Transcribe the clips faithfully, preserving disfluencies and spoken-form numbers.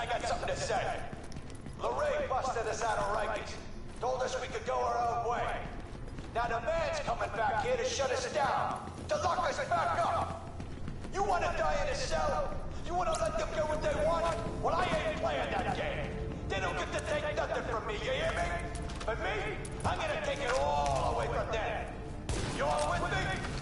I got something to say. Lorraine busted us out of Rikers. Told us we could go our own way. Now the man's coming back here to shut us down. To lock us back up. You want to die in a cell? You want to let them get what they want? Well, I ain't playing that game. They don't get to take nothing from me, you hear me? But me, I'm gonna take it all away from them. You all with me?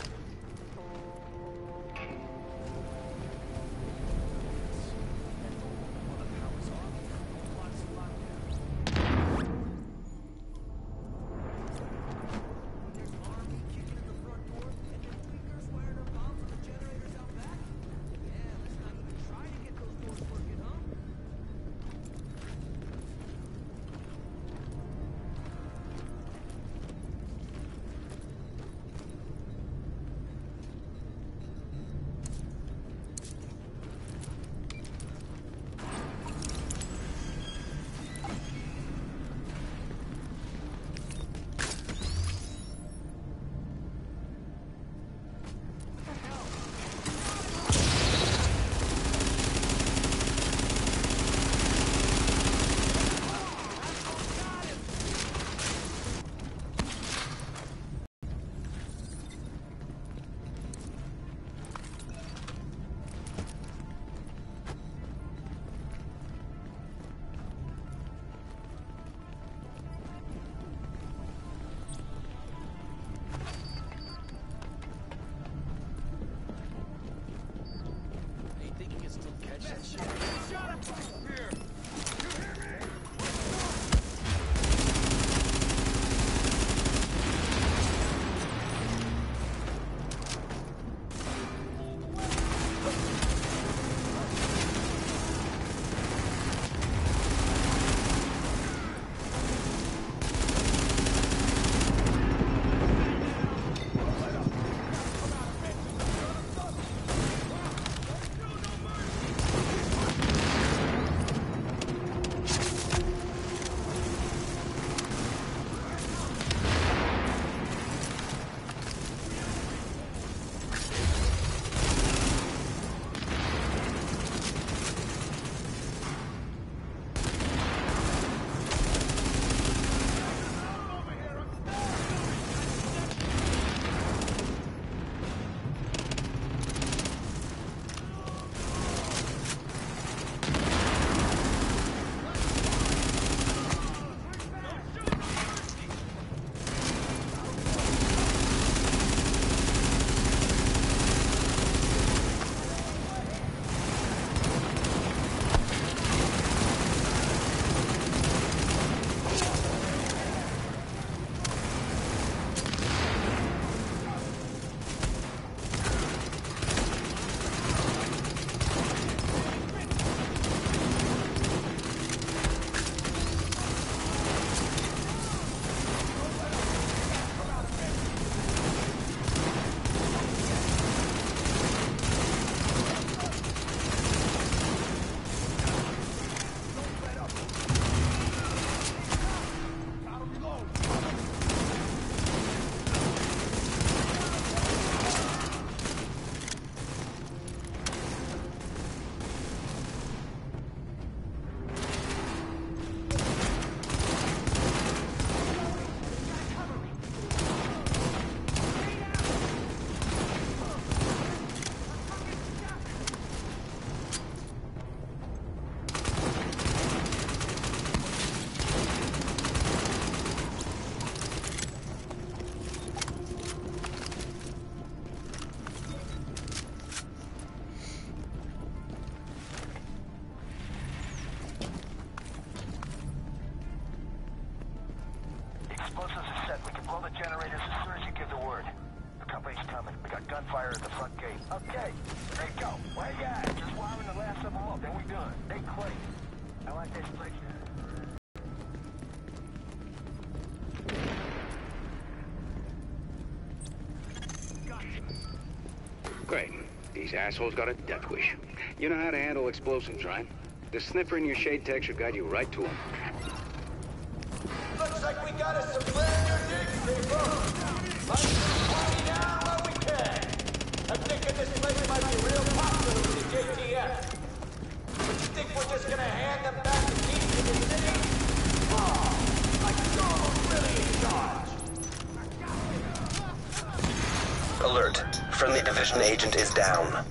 Explosives are set. We can blow the generators as soon as you give the word. The company's coming. We got gunfire at the front gate. Okay, Rico, where you at? Just wiring the last of them up, then we done. They clean. I like this place. Great. These assholes got a death wish. You know how to handle explosives, right? The sniffer in your shade tech should guide you right to them. Looks like we got us some brand new digs, people. Let's party down while we can. I'm thinking this place might be real popular with the J T F. What you think think we're just gonna hand them back the keys to the city? Oh, like Charles really in charge. Alert. Friendly division agent is down.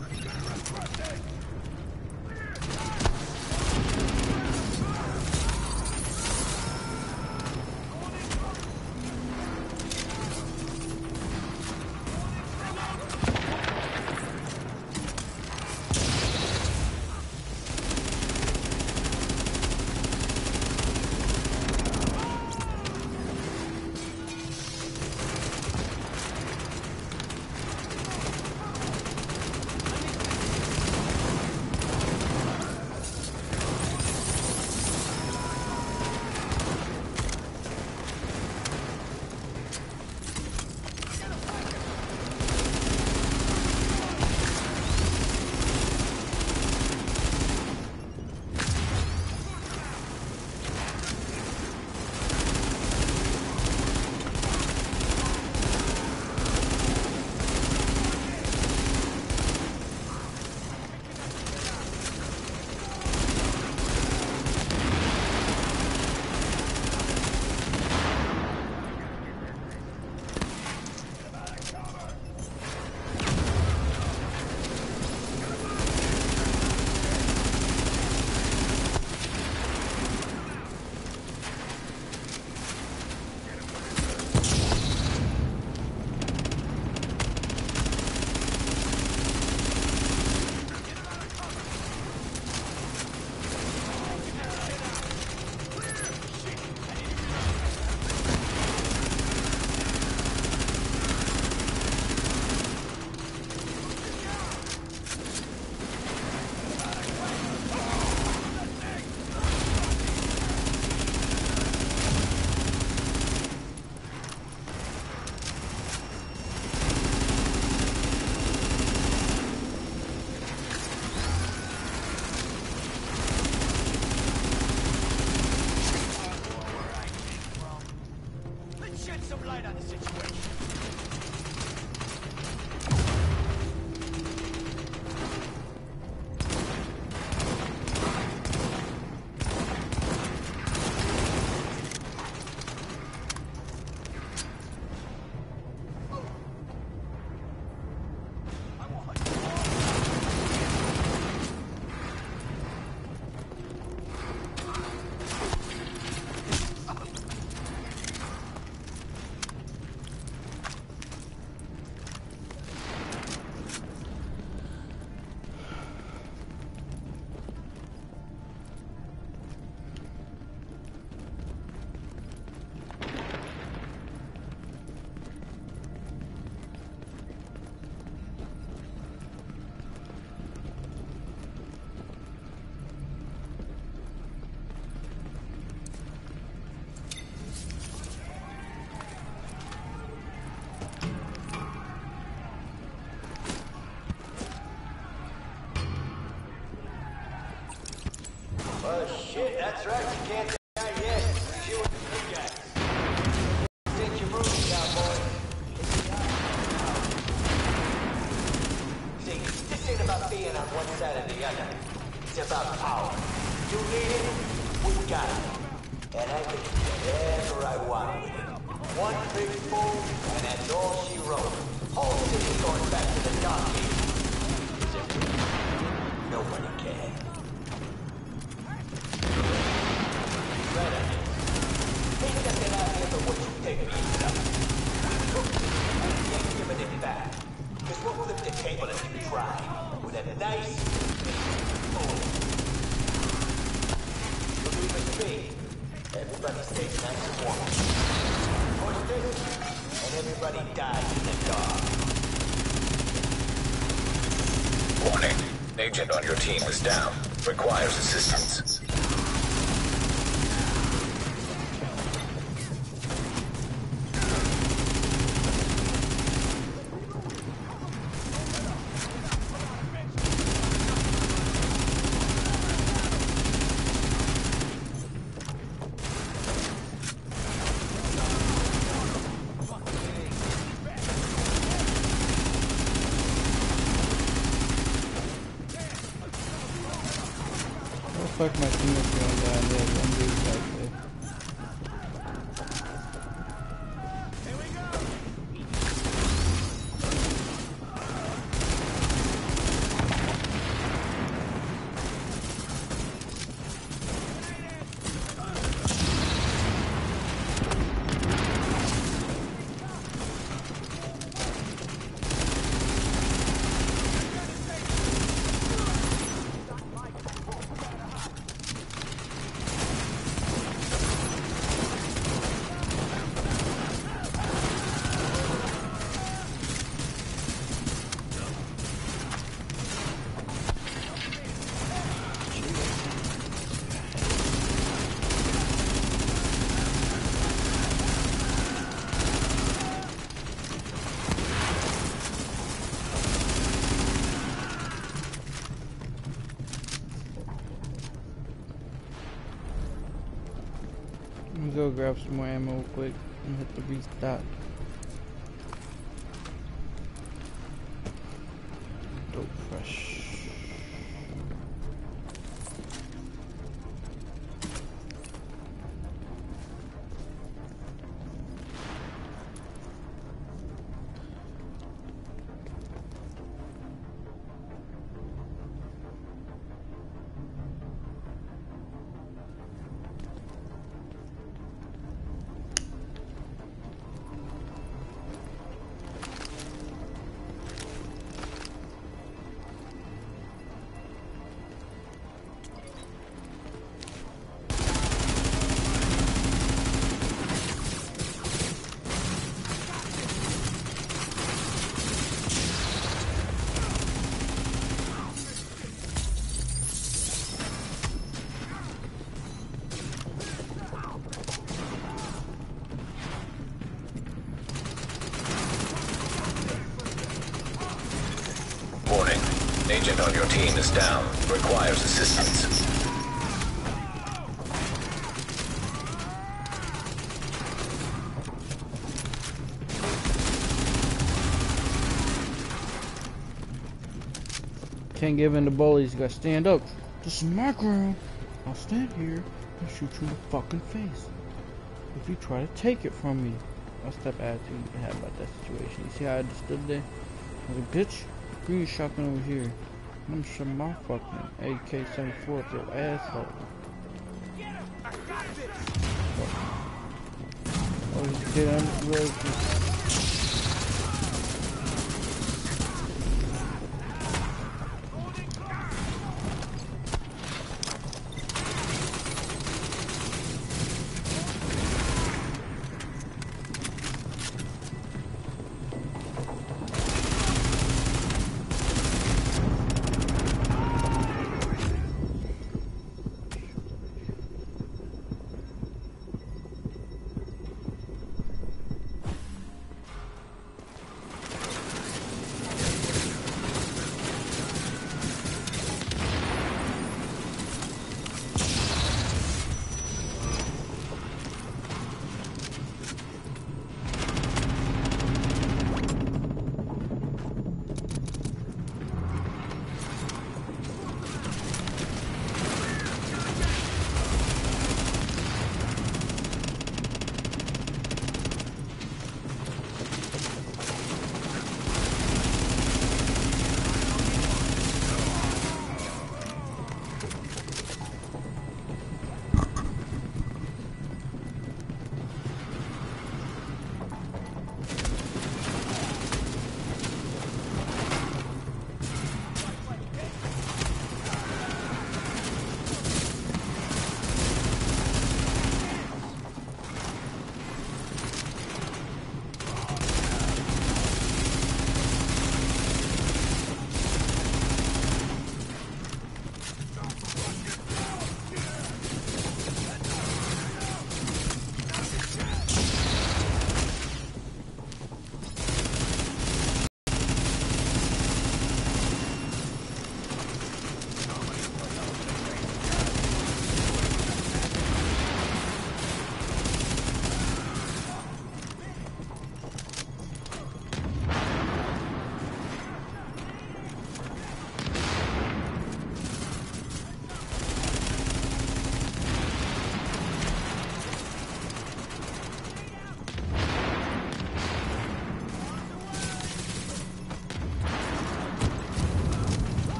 Oh shit, that's right, you can't die yet. You and the big guys. Think you're moving, cowboy. See, this ain't about being on one side or the other. It's about power. You need it, we got it. And I can do whatever I want with it. One big boom, and that's all she wrote. Whole city going back to the dark ages. Nobody can. Take me up. We ain't giving it back. Because we'll flip the table if you try. With a nice boom. Believe it me, everybody stays nice and warm. Push this, and everybody dies in the dark. Warning. Agent on your team is down. Requires assistance. fuck my teammates gonna die? Yeah, one dude's back there. Let me go grab some more ammo real quick and hit the restock. Dope fresh. Warning. Agent on your team is down. Requires assistance. Can't give in to bullies, you gotta stand up. This is my ground. I'll stand here and shoot you in the fucking face if you try to take it from me. That's the type of attitude you have about that situation. You see how I just stood there? I was like, bitch, bring your shotgun over here. I'm gonna shove my fucking A K seventy-four up your asshole. Oh, he's getting under the road.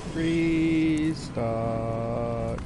Restart.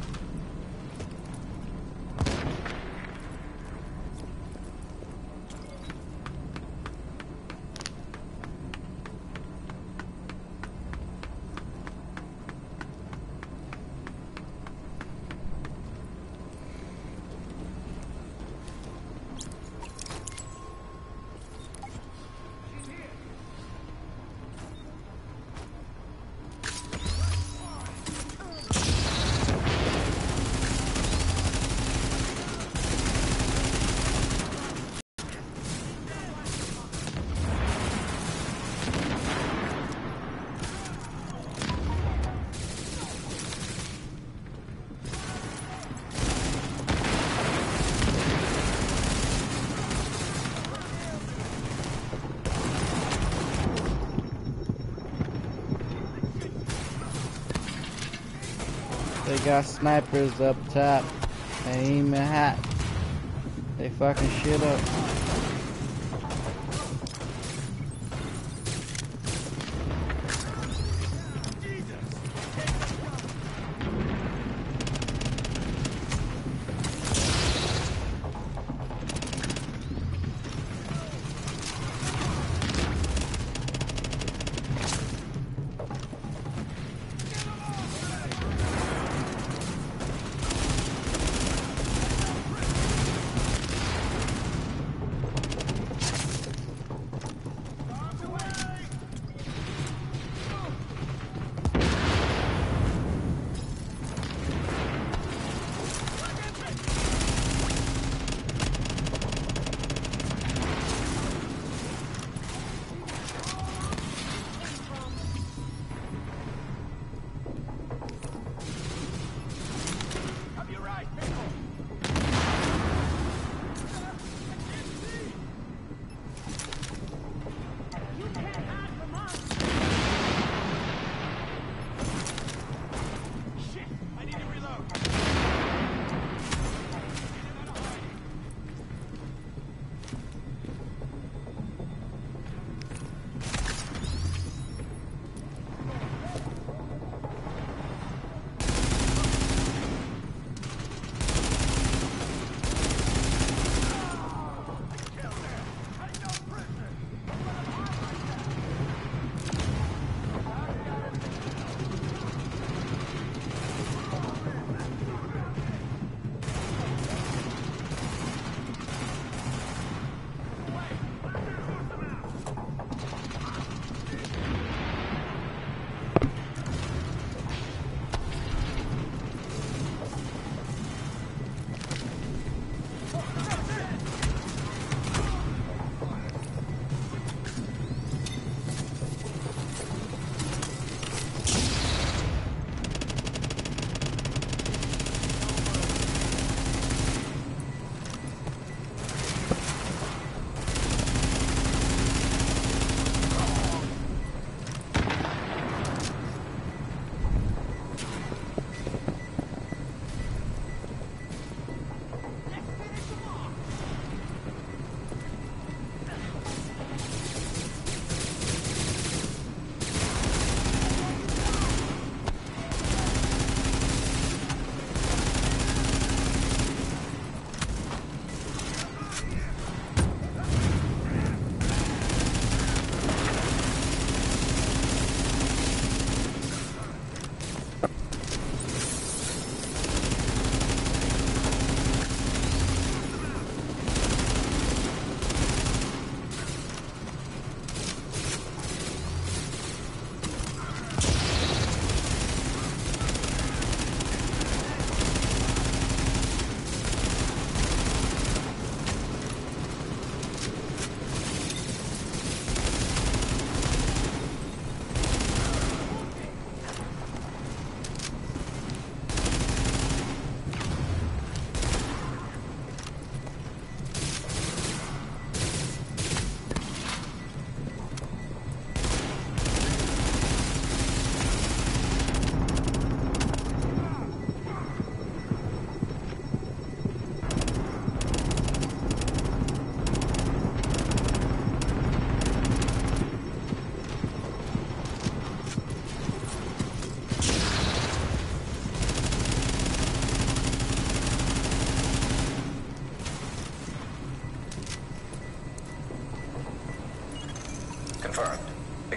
They got snipers up top. They aim a hat. They fucking shit up.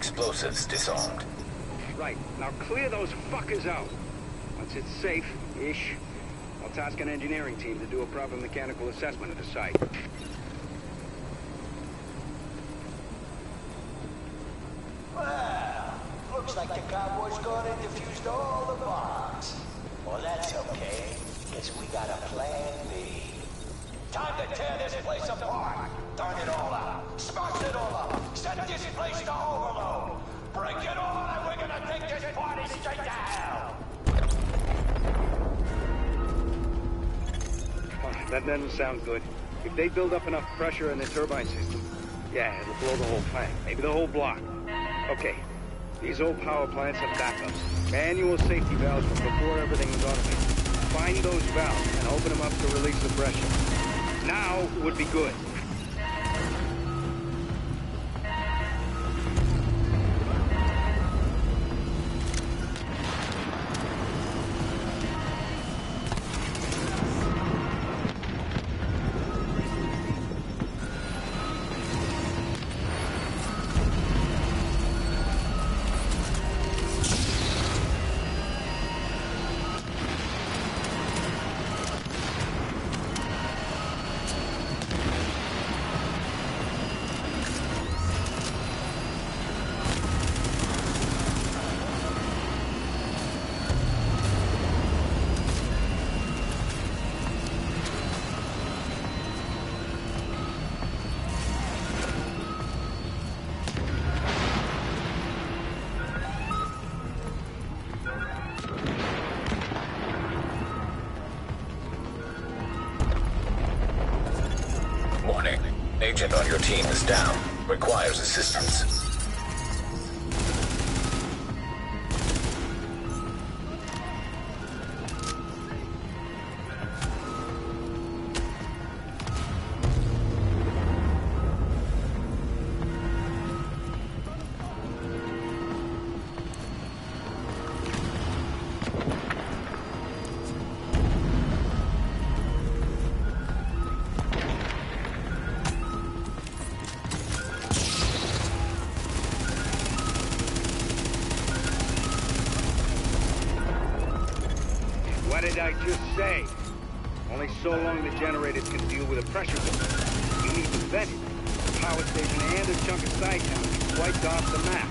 Explosives disarmed. Right. Now clear those fuckers out. Once it's safe-ish, I'll task an engineering team to do a proper mechanical assessment of the site. Well, looks like the cowboys gone and defused all the bombs. Well, that's okay, because we got a plan B. Time to tear this place apart. Turn it all out. Smash it all up. Set this place to overload. Break it all, and we're gonna take this party straight to hell. Oh, that doesn't sound good. If they build up enough pressure in the turbine system, yeah, it'll blow the whole plant. Maybe the whole block. Okay, these old power plants have backups. Manual safety valves from before everything was automated. Find those valves and open them up to release the pressure. Now would be good. Agent on your team is down. Requires assistance. What did I just say? Only so long the generators can deal with a pressure buildup. You need to vent it. The power station and a chunk of side town be wiped off the map.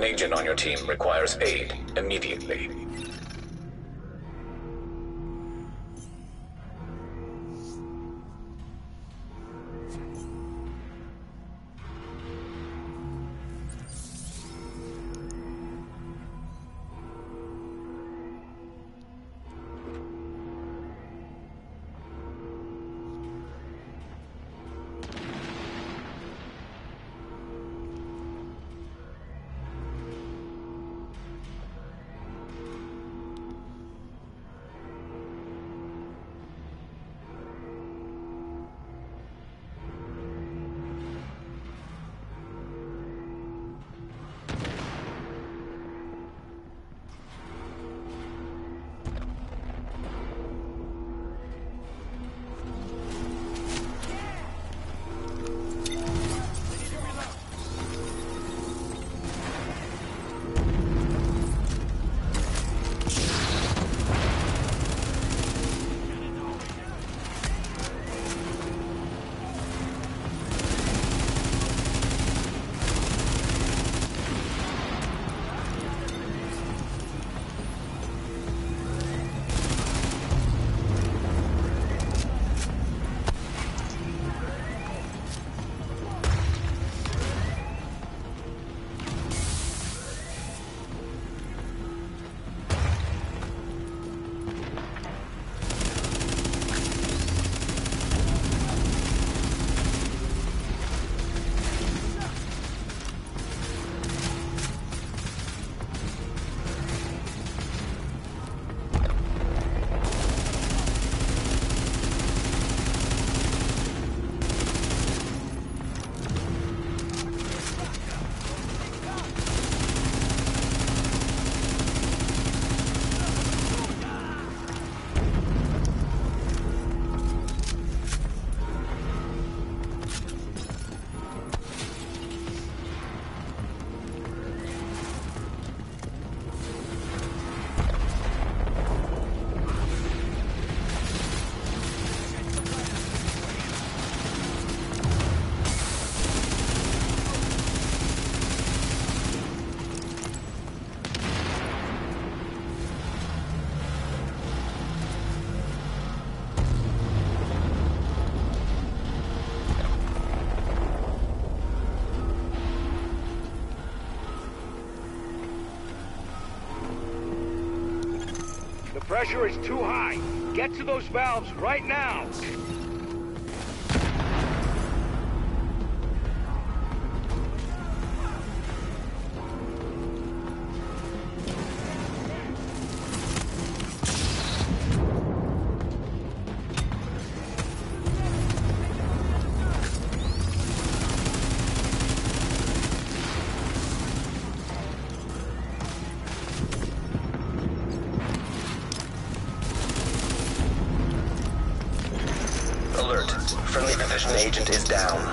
agent on your team requires aid immediately. Pressure is too high. Get to those valves right now. Alert. Friendly position agent is down.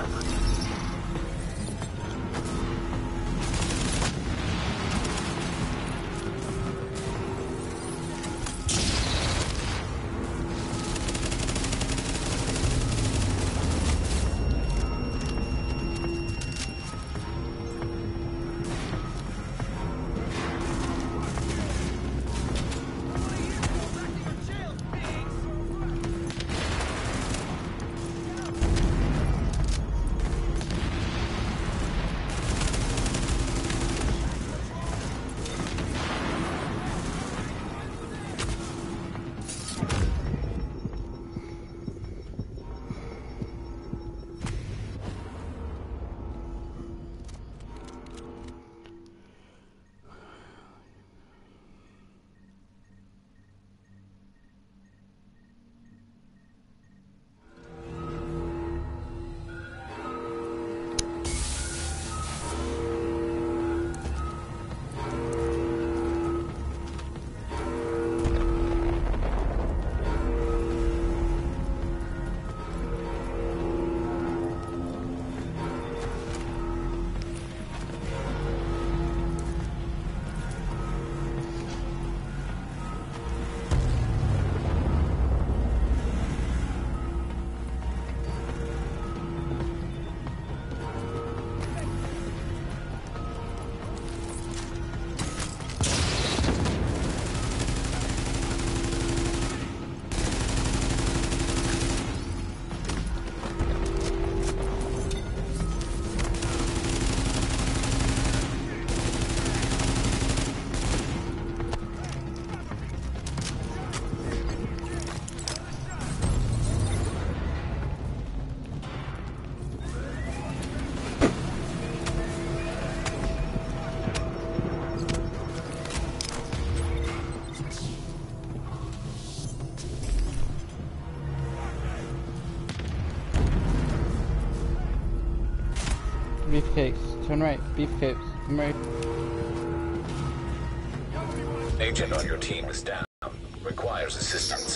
Beefcakes. Turn right. Beefcakes. I'm right. Agent on your team is down. Requires assistance.